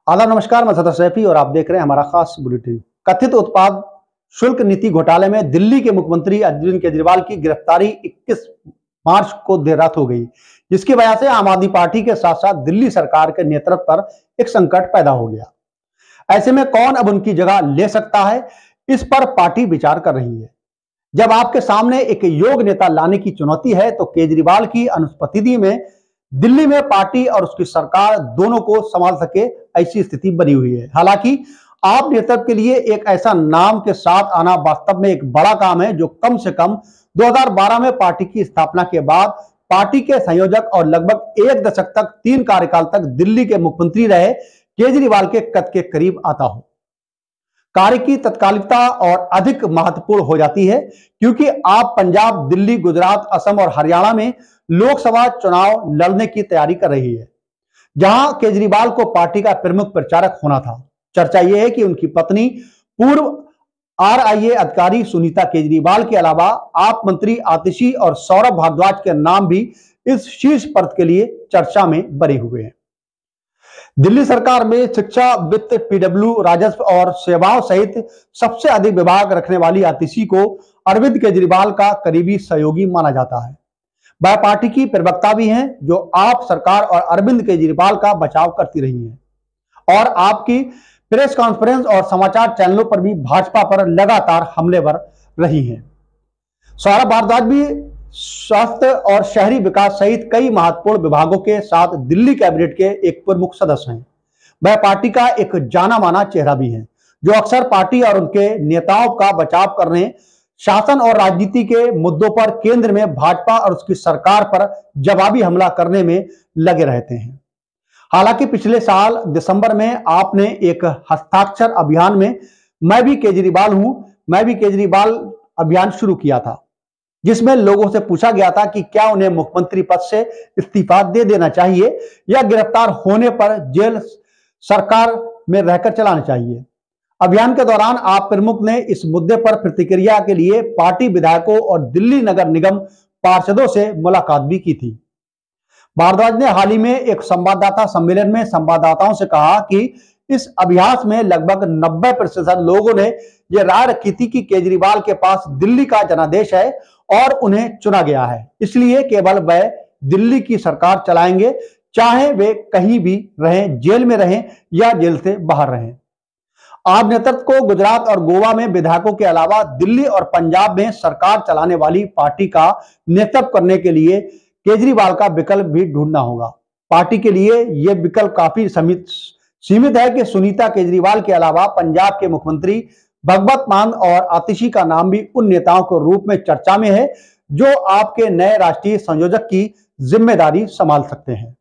आदाब नमस्कार, मैं सदर सैफी और आप देख रहे हैं हमारा खास बुलेटिन। कथित उत्पाद शुल्क नीति घोटाले में दिल्ली के मुख्यमंत्री अरविंद केजरीवाल की गिरफ्तारी 21 मार्च को देर रात हो गई, जिसकी वजह से आम आदमी पार्टी के साथ साथ दिल्ली सरकार के नेतृत्व पर एक संकट पैदा हो गया। ऐसे में कौन अब उनकी जगह ले सकता है, इस पर पार्टी विचार कर रही है। जब आपके सामने एक योग्य नेता लाने की चुनौती है तो केजरीवाल की अनुपस्थिति में दिल्ली में पार्टी और उसकी सरकार दोनों को संभाल सके, ऐसी स्थिति बनी हुई है। हालांकि आप नेतृत्व के लिए एक ऐसा नाम के साथ आना वास्तव में एक बड़ा काम है, जो कम से कम 2012 में पार्टी की स्थापना के बाद पार्टी के संयोजक और लगभग एक दशक तक 3 कार्यकाल तक दिल्ली के मुख्यमंत्री रहे केजरीवाल के कद के करीब आता हो। कार्य की तत्कालिकता और अधिक महत्वपूर्ण हो जाती है, क्योंकि आप पंजाब, दिल्ली, गुजरात, असम और हरियाणा में लोकसभा चुनाव लड़ने की तैयारी कर रही है, जहां केजरीवाल को पार्टी का प्रमुख प्रचारक होना था। चर्चा यह है कि उनकी पत्नी पूर्व आरआईए अधिकारी सुनीता केजरीवाल के अलावा आप मंत्री आतिशी और सौरभ भारद्वाज के नाम भी इस शीर्ष पद के लिए चर्चा में बने हुए हैं। दिल्ली सरकार में शिक्षा, वित्त, पीडब्ल्यू, राजस्व और सेवाओं सहित सबसे अधिक विभाग रखने वाली आतिशी को अरविंद केजरीवाल का करीबी सहयोगी माना जाता है। वह पार्टी की प्रवक्ता भी हैं, जो आप सरकार और अरविंद केजरीवाल का बचाव करती रही हैं और आपकी प्रेस कॉन्फ्रेंस और समाचार चैनलों पर भी भाजपा पर लगातार हमलेवर रही हैं। सौरभ भारद्वाज भी स्वास्थ्य और शहरी विकास सहित कई महत्वपूर्ण विभागों के साथ दिल्ली कैबिनेट के एक प्रमुख सदस्य हैं। वह पार्टी का एक जाना माना चेहरा भी है, जो अक्सर पार्टी और उनके नेताओं का बचाव करने, शासन और राजनीति के मुद्दों पर केंद्र में भाजपा और उसकी सरकार पर जवाबी हमला करने में लगे रहते हैं। हालांकि पिछले साल दिसंबर में आपने एक हस्ताक्षर अभियान में मैं भी केजरीवाल हूं, मैं भी केजरीवाल अभियान शुरू किया था, जिसमें लोगों से पूछा गया था कि क्या उन्हें मुख्यमंत्री पद से इस्तीफा दे देना चाहिए या गिरफ्तार होने पर जेल सरकार में रहकर चलाना चाहिए। अभियान के दौरान आप प्रमुख ने इस मुद्दे पर प्रतिक्रिया के लिए पार्टी विधायकों और दिल्ली नगर निगम पार्षदों से मुलाकात भी की थी। भारद्वाज ने हाल ही में एक संवाददाता सम्मेलन में संवाददाताओं से कहा कि इस अभ्यास में लगभग 90% लोगों ने यह राय रखी थी कि केजरीवाल के पास दिल्ली का जनादेश है और उन्हें चुना गया है, इसलिए केवल वह दिल्ली की सरकार चलाएंगे, चाहे वे कहीं भी रहें, जेल में रहें या जेल से बाहर रहें। आप नेतृत्व को गुजरात और गोवा में विधायकों के अलावा दिल्ली और पंजाब में सरकार चलाने वाली पार्टी का नेतृत्व करने के लिए केजरीवाल का विकल्प भी ढूंढना होगा। पार्टी के लिए यह विकल्प काफी सीमित है कि सुनीता केजरीवाल के अलावा पंजाब के मुख्यमंत्री भगवत मान और आतिशी का नाम भी उन नेताओं के रूप में चर्चा में है, जो आपके नए राष्ट्रीय संयोजक की जिम्मेदारी संभाल सकते हैं।